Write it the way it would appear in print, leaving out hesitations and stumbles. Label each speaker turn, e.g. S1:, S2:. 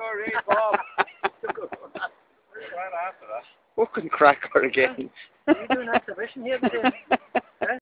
S1: Sorry, Bob. Right after that.
S2: Fucking cracker again.
S1: Are you doing an exhibition here today?